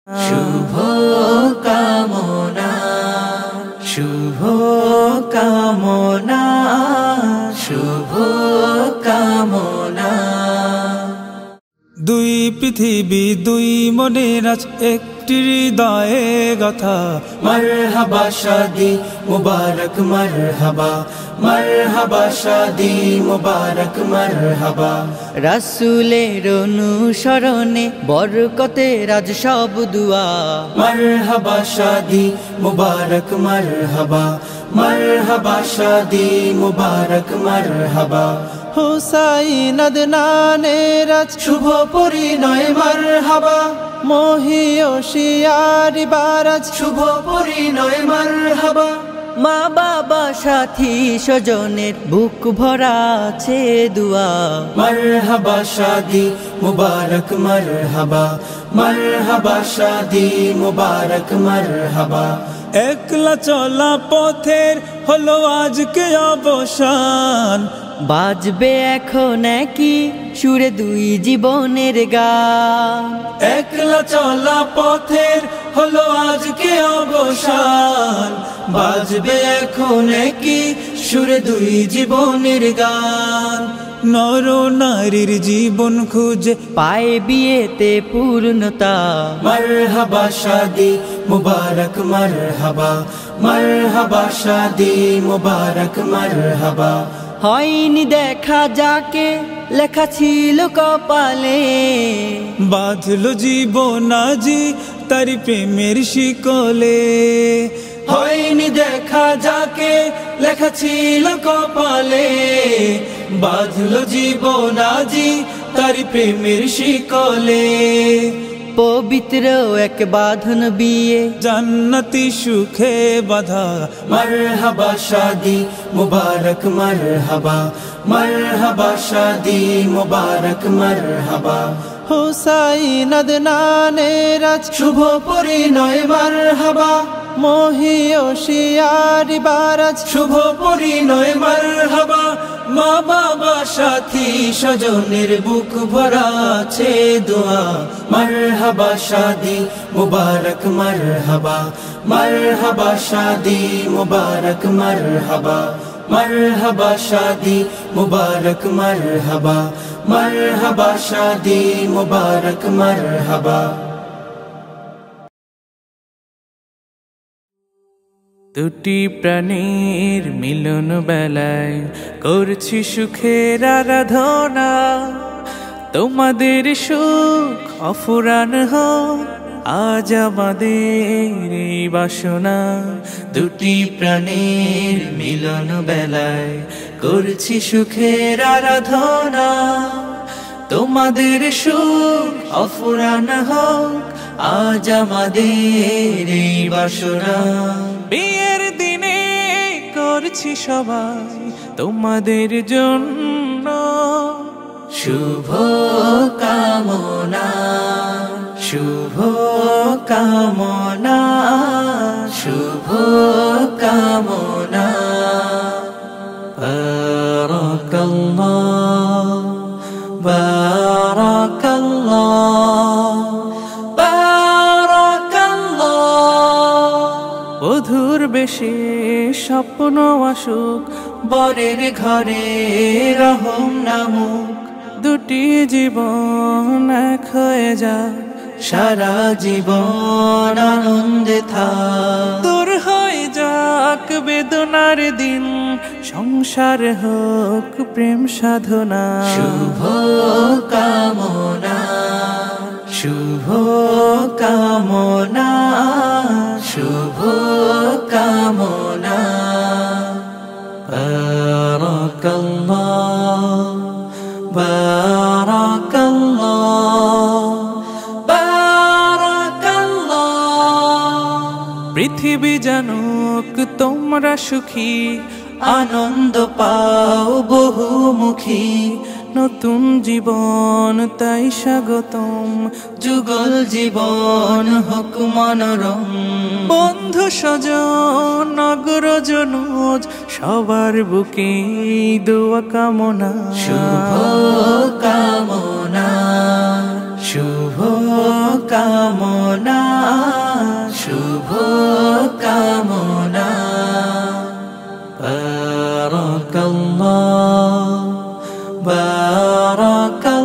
শুভ কামনা, শুভ কামনা, শুভ কামনা। দুই পৃথিবী দুই মনের আজ একটি হৃদয়ে গাথা। মারহাবা শাদি মুবারক মারহাবা, মারহাবা শাদি মুবারক মারহাবা। রাসূলের অনুসরণে বরকতের আজ সব দুয়া। মারহাবা শাদি মুবারক মারহাবা, মারহাবা শাদি মুবারক মারহাবা। হুসাইন আদনানের আজ শুভ পরিণয় মারহাবা, মহিয়সিয়ারি বারাজ শুভ পরিণয় মারহাবা। মা বাবা সাথী স্বজনের বুক ভরা আছে দুয়া। মারহাবা শাদি মুবারক মারহাবা, মারহাবা শাদি মুবারক মারহাবা। একলা চলা পথের হলো আজকে অবসান। বাজবে এখন কি সুরে দুই জীবনের গান। একলা চলা পথের হলো আজকে অবসান। বাজবে এখন কি সুরে দুই জীবনের গান। নর নারীর জীবন খুঁজে পায় বিয়েতে পূর্ণতা। মারহাবা শাদি মুবারক মারহাবা, মারহাবা শাদি মুবারক মারহাবা। হয়নি দেখা যাকে লেখা ছিল কপালে। বাঁধলো জীবন আজি তারি প্রেমের শিকলে। হয়নি দেখা যাকে লেখা ছিল কপালে। বাঁধলো জীবন আজি তারি প্রেমের শিকলে। পবিত্র এক বাঁধন বিয়ে জান্নাতি সুখে বাঁধা। মারহাবা শাদি মুবারক মারহাবা, মারহাবা শাদি মুবারক মারহাবা। হুসাইন আদনানের আজ শুভ পরিণয় মারহাবা, মহিয়সিয়ারি বারাজ শুভ পরিণয় মারহাবা। মা বাবা সাথী স্বজনের বুক ভরা আছে দোয়া। মারহাবা শাদি মুবারক মারহাবা, মারহাবা শাদি মুবারক মারহাবা। মারহাবা শাদি মুবারক মারহাবা, মারহাবা শাদি মুবারক মারহাবা। দুটি প্রাণীর মিলন বেলায় করছি সুখের আরাধনা। তোমাদের সুখ অফুরান হোক আজ আমাদের এই বাসনা। দুটি প্রাণীর মিলন বেলায় করছি সুখের আরাধনা। তোমাদের সুখ অফুরান হোক আজ আমাদের এই বাসনা। বিয়ের দিনে করছি সবাই তোমাদের জন্য শুভ কামনা, শুভ কামনা, শুভ কামনা। বারাকাল্লাহ, বারাকাল্লাহ, বারাকাল্লাহ। বধুর বেশে স্বপ্ন আসুক বরের ঘরে রহম নামুক। দুটি জীবন এক হয়ে যায় সারা জীবন আনন্দে থাক। দূর হয়ে যাক বেদনার দিন সংসার হোক প্রেম সাধনা। শুভ কামনা, শুভ কামনা, শুভ কামনা। বারাকাল্লাহ, বারাকাল্লাহ, বারাকাল্লাহ। পৃথিবী জানুক তোমরা সুখী আনন্দ পাও বহুমুখী। নতুন জীবন তাই স্বাগতম যুগল জীবন হোক মনোরম। বন্ধু স্বজন নগরজনুজ সবার বুকে দোয়া কামনা। শুভ কামনা, শুভ কামনা শুভ কামনা বারাকাল্লাহ বারাকাল্লাহ